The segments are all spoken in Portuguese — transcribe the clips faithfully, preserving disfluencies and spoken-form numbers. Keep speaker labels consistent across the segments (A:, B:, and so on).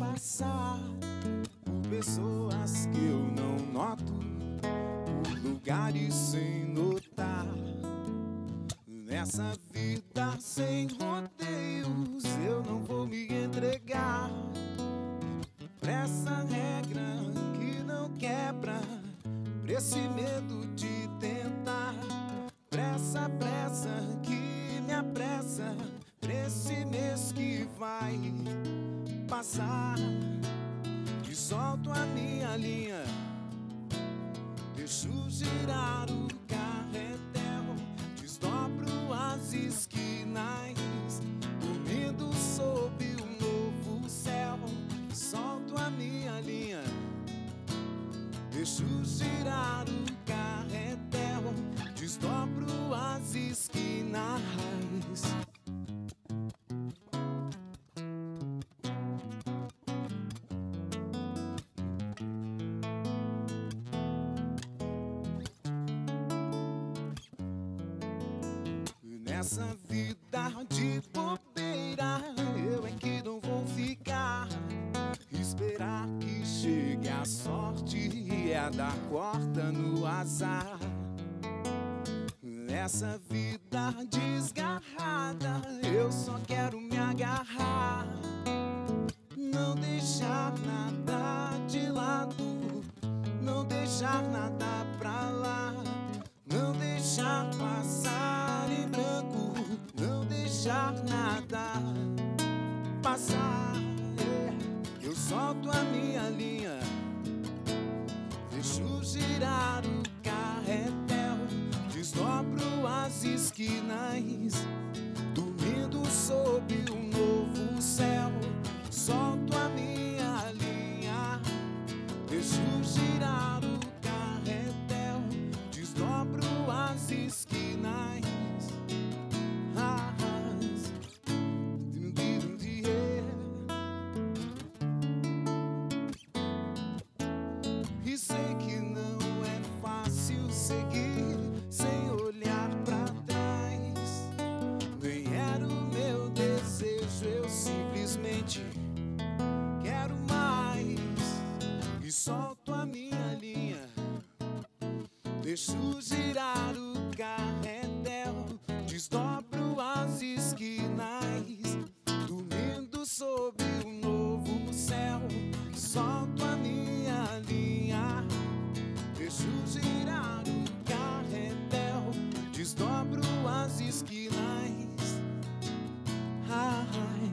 A: passar por pessoas que eu não noto, por lugares sem notar. Nessa vida sem rodeios eu não vou me entregar pra essa regra que não quebra, pra esse medo de tentar, pra essa pressa que me apressa, pra esse mês que vai passar. E solto a minha linha, deixo girar o carretel, desdobro as esquinas, dormindo sob um novo céu. Solto a minha linha, deixo girar o carretel, desdobro as esquinas. Nessa vida de bobeira eu é que não vou ficar, esperar que chegue a sorte e é dar corda no azar. Nessa vida desgarrada eu só quero me agarrar, não deixar nada de lado, não deixar nada pra lá, não deixar passar em branco, não deixar nada passar. É. Eu solto a minha linha, deixo girar o carretel, desdobro as esquinas, dormindo sob um novo céu. Solto a minha linha, deixo girar o carretel, desdobro as esquinas. Ah, e sei que não é fácil seguir sem olhar pra trás. Nem era o meu desejo, eu simplesmente quero mais. E solto a minha linha, deixo girar o carretel, desdobro as esquinas, dormindo sob um novo céu. Solto a minha linha, deixo girar o carretel, desdobro as esquinas. Ah,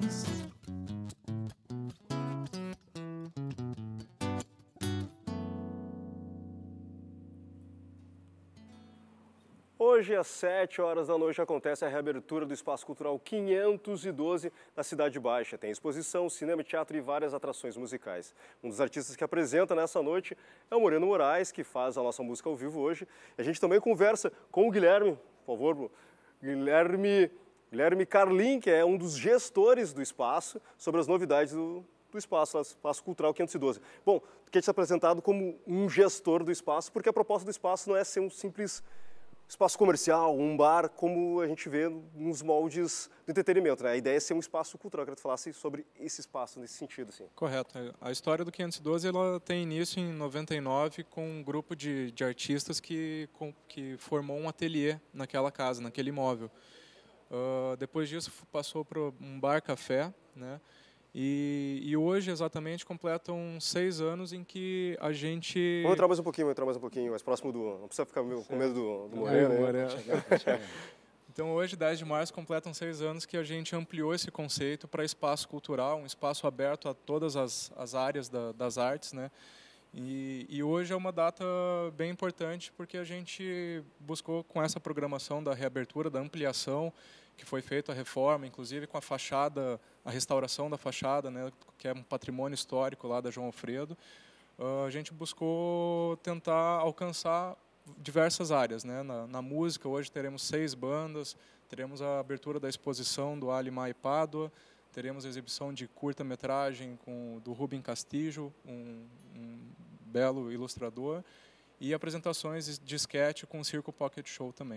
B: hoje, às sete horas da noite, acontece a reabertura do Espaço Cultural quinhentos e doze na Cidade Baixa. Tem exposição, cinema, teatro e várias atrações musicais. Um dos artistas que apresenta nessa noite é o Moreno Moraes, que faz a nossa música ao vivo hoje. A gente também conversa com o Guilherme, por favor, Guilherme, Guilherme Carlin, que é um dos gestores do espaço, sobre as novidades do, do espaço, o Espaço Cultural quinhentos e doze. Bom, quer te apresentado como um gestor do espaço, porque a proposta do espaço não é ser um simples espaço comercial, um bar, como a gente vê nos moldes do entretenimento, né? A ideia é ser um espaço cultural. Eu queria que tu falasse sobre esse espaço, nesse sentido, assim.
C: Correto. A história do quinhentos e doze ela tem início em noventa e nove com um grupo de, de artistas que, com, que formou um ateliê naquela casa, naquele imóvel. Uh, depois disso passou para um bar-café, né? E, e hoje, exatamente, completam seis anos em que a gente...
B: Vamos entrar mais um pouquinho, vamos entrar mais um pouquinho, mais próximo do... Não precisa ficar com medo do, do Moreno,
C: é,
B: né?
C: Então, hoje, dez de março, completam seis anos que a gente ampliou esse conceito para espaço cultural, um espaço aberto a todas as, as áreas da, das artes, né? E, e hoje é uma data bem importante porque a gente buscou, com essa programação da reabertura, da ampliação, que foi feita a reforma, inclusive com a fachada, a restauração da fachada, né, que é um patrimônio histórico lá da João Alfredo, uh, a gente buscou tentar alcançar diversas áreas, né? Na, na música, hoje teremos seis bandas, teremos a abertura da exposição do Ali Mai Pádua, teremos a exibição de curta-metragem com do Rubem Castillo, um, um belo ilustrador, e apresentações de esquete com o Circo Pocket Show também.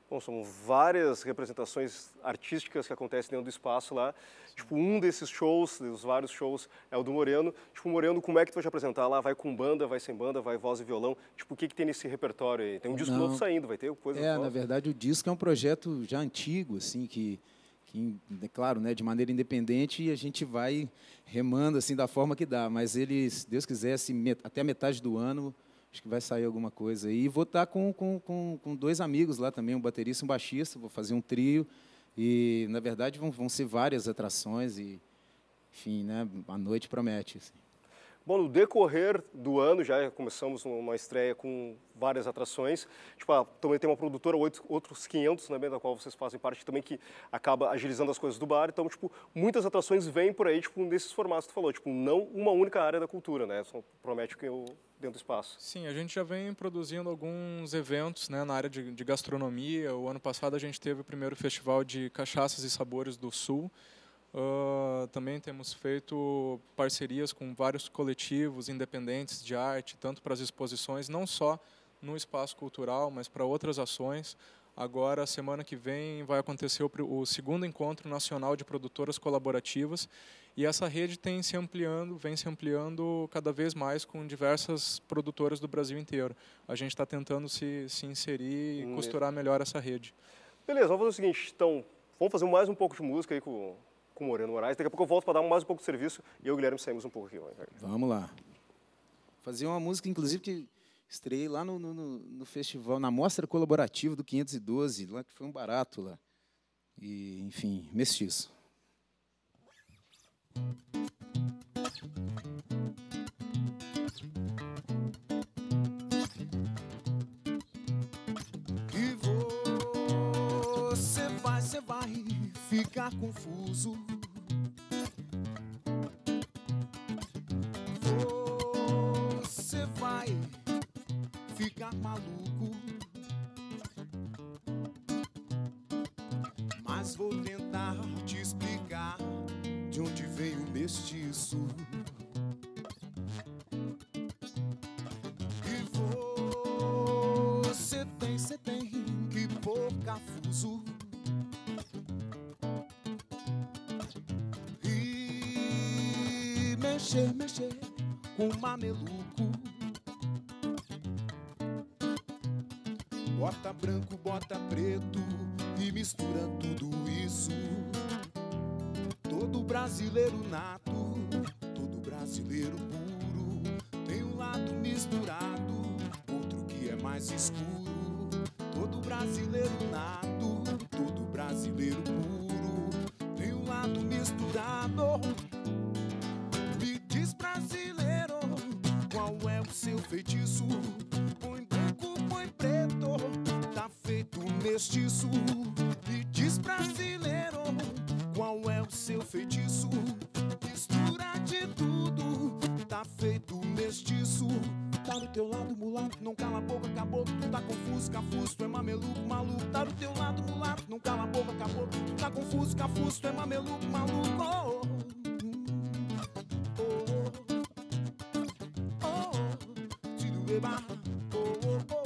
B: Bom, são várias representações artísticas que acontecem dentro do espaço lá. Tipo, um desses shows, dos vários shows, é o do Moreno. Tipo, o Moreno, como é que tu vai te apresentar lá? Vai com banda, vai sem banda, vai voz e violão? Tipo, o que que tem nesse repertório aí? Tem um disco
D: Não.
B: novo saindo, vai ter coisa
D: É,
B: nova?
D: na verdade, o disco é um projeto já antigo, assim, que, que é claro, né, de maneira independente, e a gente vai remando, assim, da forma que dá. Mas ele, se Deus quiser, assim, met- até a metade do ano, acho que vai sair alguma coisa aí. E vou estar com, com, com, com dois amigos lá também, um baterista e um baixista, vou fazer um trio. E, na verdade, vão, vão ser várias atrações e, enfim, né, a noite promete. Assim.
B: Bom, no decorrer do ano, já começamos uma estreia com várias atrações. Tipo, ah, também tem uma produtora, oito, outros quinhentos, também, da qual vocês fazem parte, também que acaba agilizando as coisas do bar. Então, tipo, muitas atrações vêm por aí, tipo, nesses formatos que tu falou. Tipo, não uma única área da cultura, né? Só promete que eu dentro do espaço.
C: Sim, a gente já vem produzindo alguns eventos, né, na área de, de gastronomia. O ano passado a gente teve o primeiro festival de cachaças e sabores do Sul. Uh, também temos feito parcerias com vários coletivos independentes de arte, tanto para as exposições, não só no espaço cultural, mas para outras ações. Agora, semana que vem, vai acontecer o, o segundo encontro nacional de produtoras colaborativas, e essa rede tem se ampliando, vem se ampliando cada vez mais com diversas produtoras do Brasil inteiro. A gente está tentando se, se inserir e hum, costurar melhor essa rede.
B: Beleza, vamos fazer o seguinte, então, vamos fazer mais um pouco de música aí com, com o Moreno Moraes. Daqui a pouco eu volto para dar mais um pouco de serviço e eu e o Guilherme saímos um pouco aqui.
D: Vamos lá. Fazer uma música, inclusive, que estreiei lá no, no, no festival, na mostra colaborativa do quinhentos e doze, lá que foi um barato lá. E, enfim, mestiço.
A: E você vai, você vai ficar confuso. Você vai ficar maluco. Mas vou tentar te explicar de onde veio o mestiço. E você tem, você tem que pôr cafuso. E mexer, mexer com mameluco. Bota branco, bota preto e mistura tudo isso. Todo brasileiro nato, todo brasileiro puro, tem um lado misturado, outro que é mais escuro. Todo brasileiro nato, todo brasileiro puro, tem um lado misturado. Me diz, brasileiro, qual é o seu feitiço? Põe branco, põe preto, tá feito mestiço. Me diz, brasileiro, qual é o seu feitiço? Mistura de tudo, tá feito mestiço. Tá do teu lado, mulato, não cala a boca, acabou. Tu tá confuso, cafuso, tu é mameluco, maluco. Tá do teu lado, mulato, não cala a boca, acabou. Tu tá confuso, cafuso, tu é mameluco, maluco. Oh, oh, oh, oh, tiro eba, oh, oh, oh.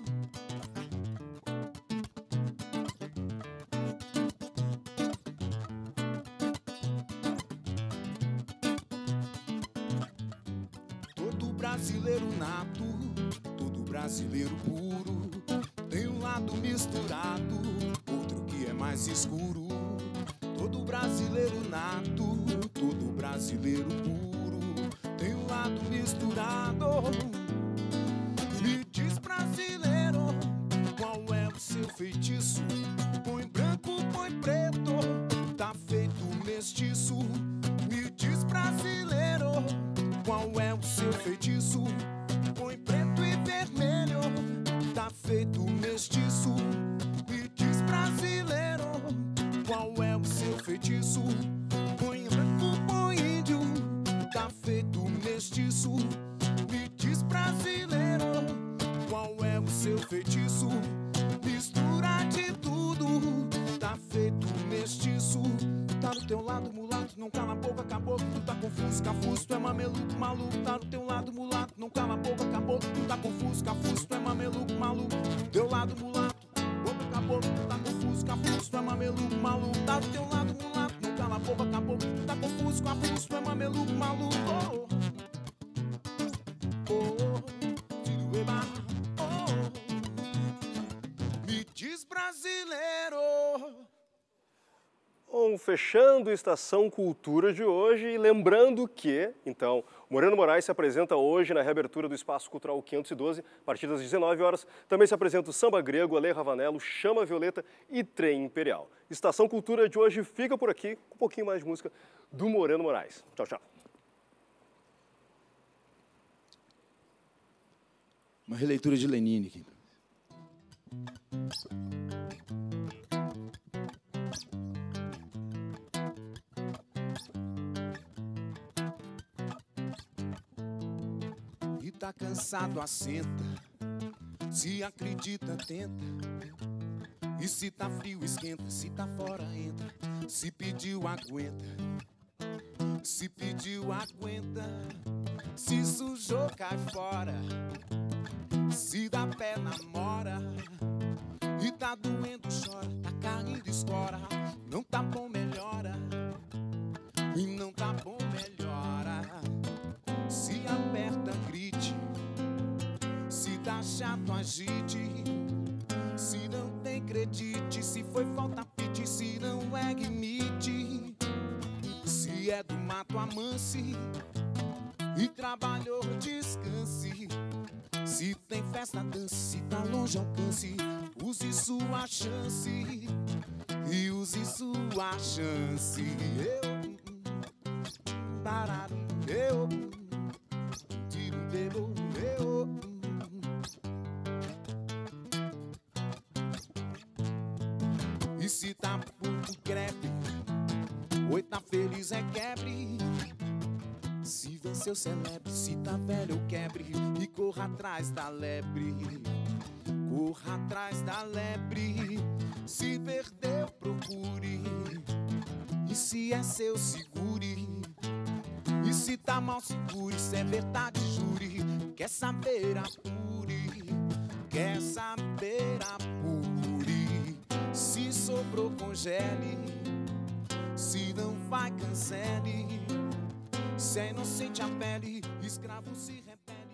A: Brasileiro nato, todo brasileiro puro, tem um lado misturado, outro que é mais escuro. Todo brasileiro nato, todo brasileiro puro, tem um lado misturado. Me diz, brasileiro, qual é o seu feitiço? Põe branco, põe preto, tá feito mestiço. Me diz, brasileiro, qual é o seu feitiço? Põe preto e vermelho, tá feito mestiço. Me diz, brasileiro, qual é o seu feitiço? Põe branco, põe índio, tá feito mestiço. Me diz, brasileiro, qual é o seu feitiço? Mistura de tudo, tá feito mestiço. Tá do teu lado, mulato, não cala a boca, acabou. Tu tá confuso, cafuso, tu é mameluco, maluco. Tá do teu lado, mulato, não cala a boca, acabou. Tu tá confuso, cafuso, tu é mameluco, maluco. Teu lado, mulato, boca, acabou. acabou, tá confuso, cafuso, tu é mameluco, maluco. Tá do teu lado, mulato, não cala a boca, acabou. Tá confuso, cafuso, tu é mameluco, maluco. Oh, oh, oh, tiro eba, oh, me diz brasileiro.
B: Bom, fechando a Estação Cultura de hoje e lembrando que, então, Moreno Moraes se apresenta hoje na reabertura do Espaço Cultural quinhentos e doze, a partir das dezenove horas. Também se apresenta o Samba Grego, Ale Ravanello, Chama Violeta e Trem Imperial. Estação Cultura de hoje fica por aqui, com um pouquinho mais de música do Moreno Moraes. Tchau, tchau.
D: Uma releitura de Lenine aqui.
A: E tá cansado, assenta. Se acredita, tenta. E se tá frio, esquenta. Se tá fora, entra. Se pediu, aguenta. Se pediu, aguenta. Se sujou, cai fora. Se dá pé, namora. E tá doendo, chora. Tá caindo, escora. Não tá bom, melhora. E não tá bom, melhora. Se aperta, grite. Se tá chato, agite. Se não tem, acredite. Se foi falta, pite. Se não é, imite. Se é do mato, amance. E trabalhou, descanse. Se tem festa, dance. Se tá longe, alcance. Use sua chance. E use sua chance. Eu, parado, eu, tiro, bebo, eu. E se tá puto, crepe. Oi, tá feliz, é quebre. Se venceu, celebre. Se tá velho, eu quebre. E corra atrás da lebre. Corra atrás da lebre. Se perdeu, procure. E se é seu, segure. E se tá mal, segure. Se é verdade, jure. Quer saber, apure. Quer saber, apure. Se sobrou, congele. Se não vai, cancele. Se é inocente a pele, escravo se rebele.